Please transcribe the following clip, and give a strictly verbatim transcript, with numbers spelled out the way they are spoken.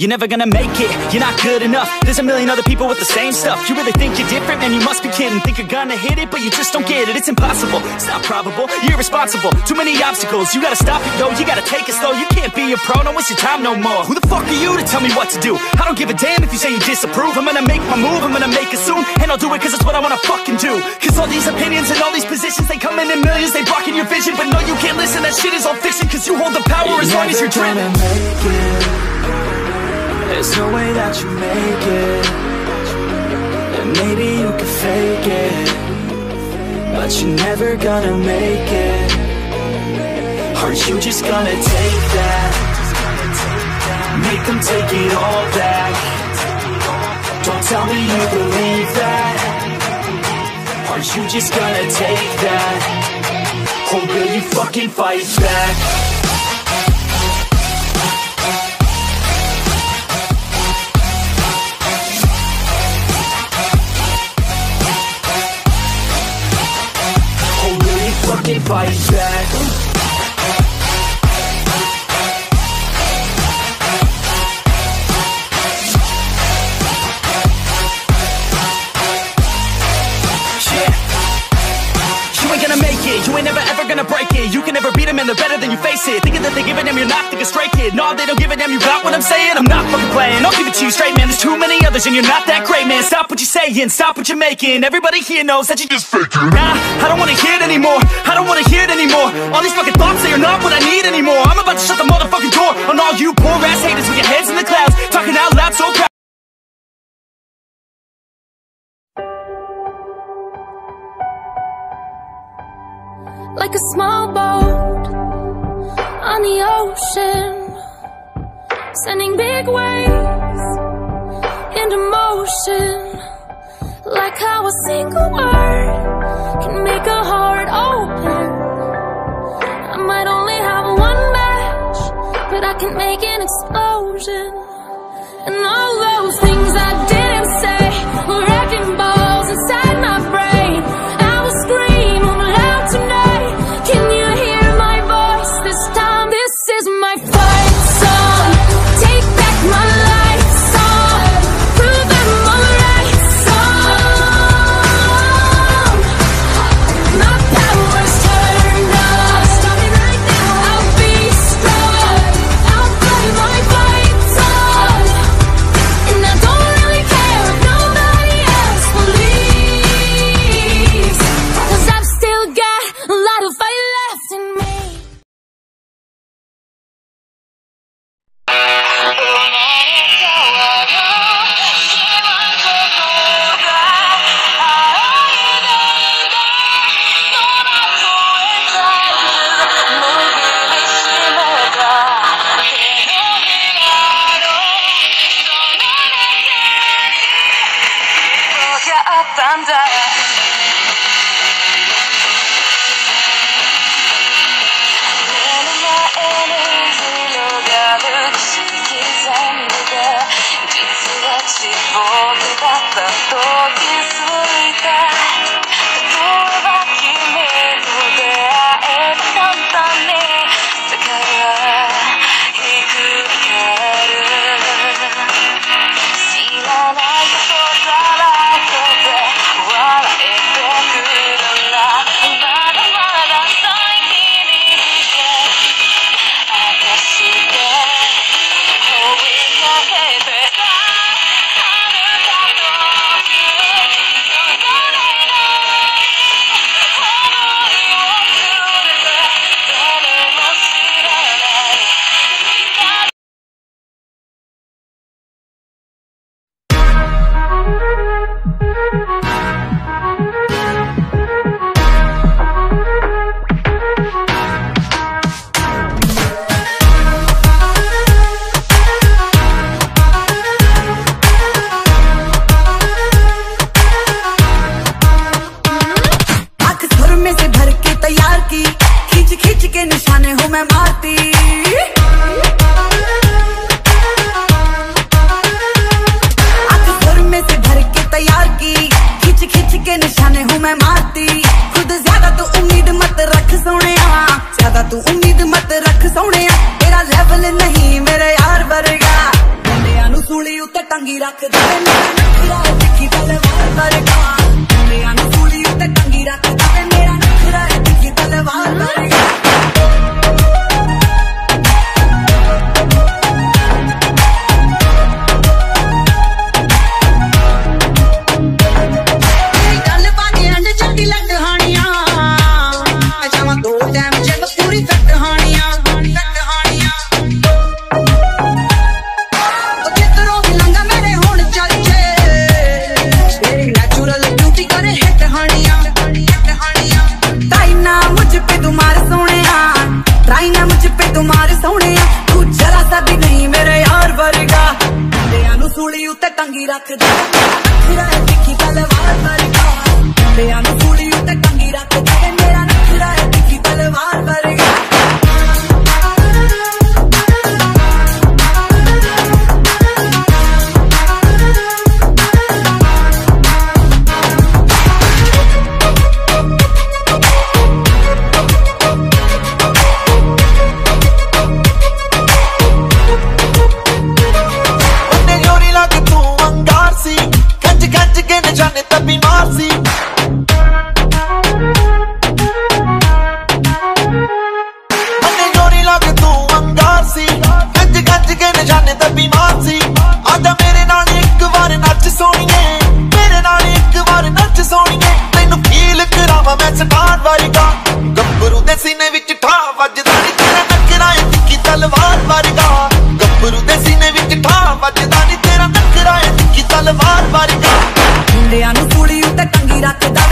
You're never gonna make it, you're not good enough. There's a million other people with the same stuff. You really think you're different? Man, you must be kidding. Think you're gonna hit it, but you just don't get it. It's impossible, it's not probable, you're irresponsible. Too many obstacles, you gotta stop it, yo. You gotta take it slow, you can't be a pro. Don't waste your time no more. Who the fuck are you to tell me what to do? I don't give a damn if you say you disapprove. I'm gonna make my move, I'm gonna make it soon. And I'll do it cause it's what I wanna fucking do. Cause all these opinions and all these positions, they come in in millions, they blocking your vision. But no, you can't listen, that shit is all fiction. Cause you hold the power you're as long as you're dreaming. There's no way that you make it. And maybe you can fake it, but you're never gonna make it. Aren't you just gonna take that? Make them take it all back. Don't tell me you believe that. Aren't you just gonna take that? Or will you fucking fight back? Fight back. You ain't never ever gonna break it. You can never beat them and they're better than you face it. Thinking that they give a damn, you're not thinking straight, kid. No, they don't give a damn, you got what I'm saying? I'm not fucking playing, I'll give it to you straight, man. There's too many others and you're not that great, man. Stop what you're saying, stop what you're making. Everybody here knows that you just faking. Nah, I don't wanna hear it anymore, I don't wanna hear it anymore. All these fucking thoughts, they are not what I need anymore. I'm about to shut the motherfucking door on all you poor ass haters with your heads in the clouds, talking out loud so proud. Like a small boat on the ocean, sending big waves into motion. Like how a single word can make a heart open. I might only have one match, but I can make an explosion. And all those things I didn't say were wrecking balls inside my brain. I will scream loud tonight. Can you hear my voice this time? This is my fight song. Take back my life song. Prove I'm alright song. My power's turned on. Stop me right now. I'll be strong. I'll play my fight song. And I don't really care if nobody else believes, cause I've still got a lot of fight left in me. तू उम्मीद मत रख सोने, तेरा level नहीं मेरे यार वर्गा। उत्ते टंगी रखदा वे मेरा नखरा है तिखी तलवार वर्गा मुंडियां नूं सूली उत्ते टंगी रखदा वे मेरा नखरा है तिखी तलवार वर्गा टंगी रखदा नखरा है तिखी तलवार वर्गा मुंडियां नूं सूली उत्ते टंगी रखदा वे मेरा नखरा है तिखी तलवार वर्गा गब्बरू दे सीने विच ठा वजदा नी तेरा नखरा है तिखी तलवार वर्गा गब्बरू दे सीने विच ठा वजदा नी तेरा नखरा है तिखी तलवार वर्गा मुंडियां नूं सूली उत्ते टंगी रखदा